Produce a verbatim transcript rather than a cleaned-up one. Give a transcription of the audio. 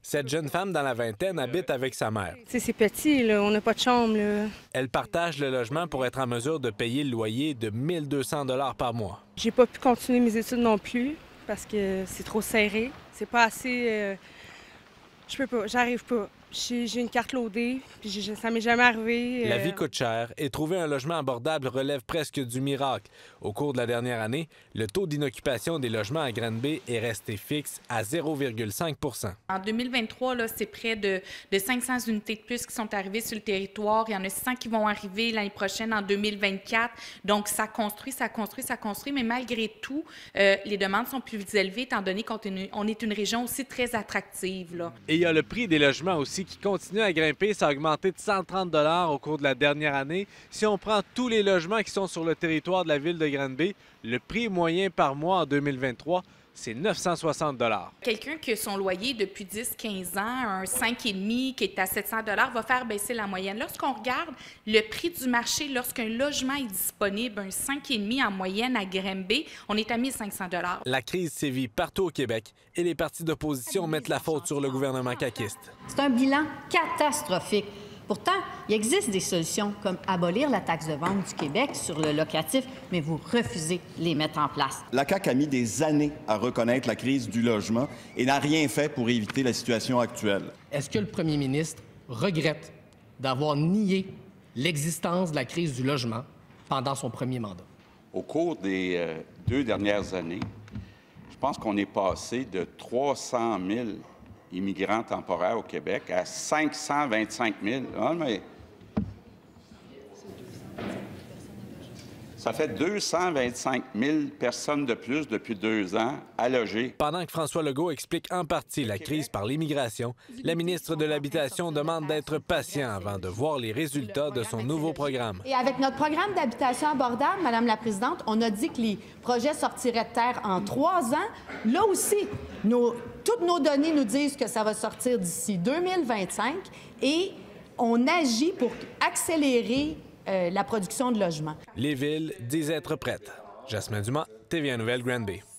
Cette jeune femme dans la vingtaine habite avec sa mère. C'est petit, là. On n'a pas de chambre. Là. Elle partage le logement pour être en mesure de payer le loyer de mille deux cents dollars par mois. J'ai pas pu continuer mes études non plus parce que c'est trop serré. C'est pas assez... Euh... Je peux pas, j'arrive pas. J'ai une carte loadée, puis ça m'est jamais arrivé. Euh... La vie coûte cher et trouver un logement abordable relève presque du miracle. Au cours de la dernière année, le taux d'inoccupation des logements à Granby est resté fixe à zéro virgule cinq pour cent. En deux mille vingt-trois, c'est près de, de cinq cents unités de plus qui sont arrivées sur le territoire. Il y en a six cents qui vont arriver l'année prochaine, en deux mille vingt-quatre. Donc, ça construit, ça construit, ça construit. Mais malgré tout, euh, les demandes sont plus élevées, étant donné qu'on est une région aussi très attractive. Là. Et il y a le prix des logements aussi qui continue à grimper. Ça a augmenté de cent trente dollars au cours de la dernière année. Si on prend tous les logements qui sont sur le territoire de la ville de Granby, le prix moyen par mois en deux mille vingt-trois, c'est neuf cent soixante dollars. Quelqu'un qui a son loyer depuis dix à quinze ans, un cinq virgule cinq qui est à sept cents dollars, va faire baisser la moyenne. Lorsqu'on regarde le prix du marché, lorsqu'un logement est disponible, un cinq virgule cinq en moyenne à Granby, on est à mille cinq cents dollars. La crise sévit partout au Québec et les partis d'opposition mettent la faute sur le gouvernement caquiste. C'est un bilan catastrophique. Pourtant, il existe des solutions comme abolir la taxe de vente du Québec sur le locatif, mais vous refusez de les mettre en place. La C A Q a mis des années à reconnaître la crise du logement et n'a rien fait pour éviter la situation actuelle. Est-ce que le premier ministre regrette d'avoir nié l'existence de la crise du logement pendant son premier mandat? Au cours des euh, deux dernières années, je pense qu'on est passé de trois cent mille immigrants temporaires au Québec à cinq cent vingt-cinq mille. Ah, mais... Ça fait deux cent vingt-cinq mille personnes de plus depuis deux ans à loger. Pendant que François Legault explique en partie la crise par l'immigration, la ministre de l'Habitation demande d'être patient avant de voir les résultats de son nouveau programme. Et avec notre programme d'habitation abordable, Madame la Présidente, on a dit que les projets sortiraient de terre en trois ans. Là aussi, nos, toutes nos données nous disent que ça va sortir d'ici deux mille vingt-cinq et on agit pour accélérer Euh, la production de logements. Les villes disent être prêtes. Jasmin Dumas, T V un Nouvelles, Granby.